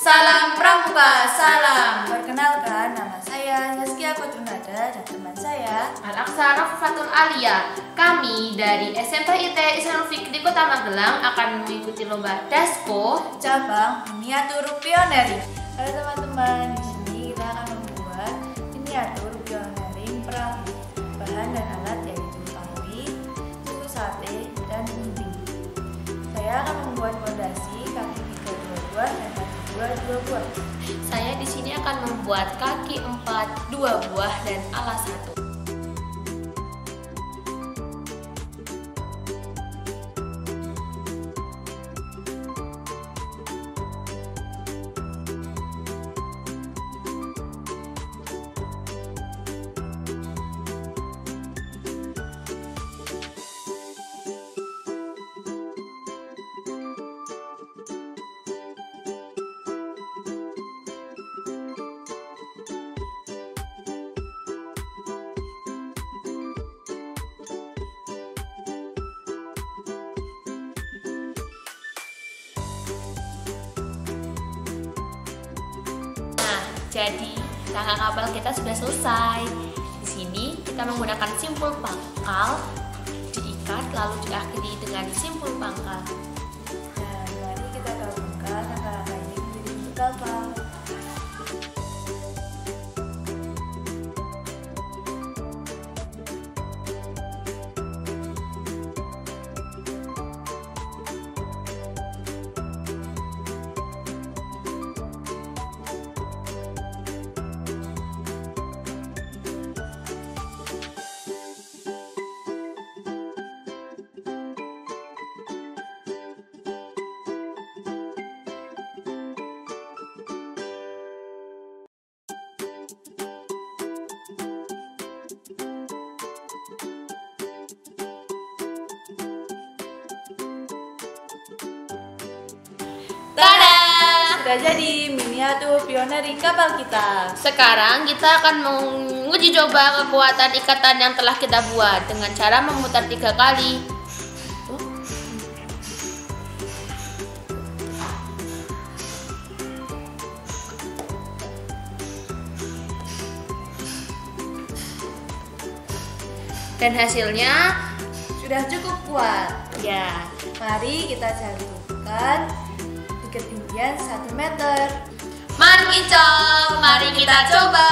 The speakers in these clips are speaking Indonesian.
Salam Pramuka, salam. Perkenalkan, nama saya Yazkia Kotrunada dan teman saya Al-Aqsa Rafatul Alia. Kami dari SMP IT Islam Fikri Kota Magelang akan mengikuti lomba Dasko cabang miniatur pioneri. Halo teman-teman, di sini kita akan membuat miniatur pionering perahu. Bahan dan alat yaitu pari, suku sate, dan gunting. Saya akan membuat fondasi kaki 3 2 buah dan kaki 2 2 buah. Saya di sini akan membuat kaki 4 2 buah dan alas 1. Jadi, rangka kapal kita sudah selesai. Di sini kita menggunakan simpul pangkal, diikat lalu diakhiri dengan simpul pangkal. Dan mari kita gabungkan rangka-rangka ini menjadi bentuk kapal. Tada! Sudah jadi miniatur pioneri kapal kita. Sekarang kita akan menguji coba kekuatan ikatan yang telah kita buat dengan cara memutar 3 kali. Dan hasilnya Sudah cukup kuat. ya. Mari kita jatuhkan di ketinggian 1 meter. Mari kita coba.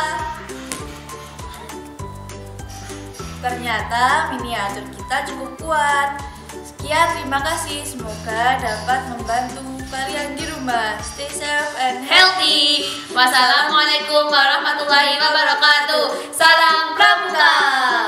Ternyata miniatur kita cukup kuat. Sekian, terima kasih. Semoga dapat membantu kalian di rumah. Stay safe and Healthy. Wassalamualaikum warahmatullahi wabarakatuh. Salam Pramuka.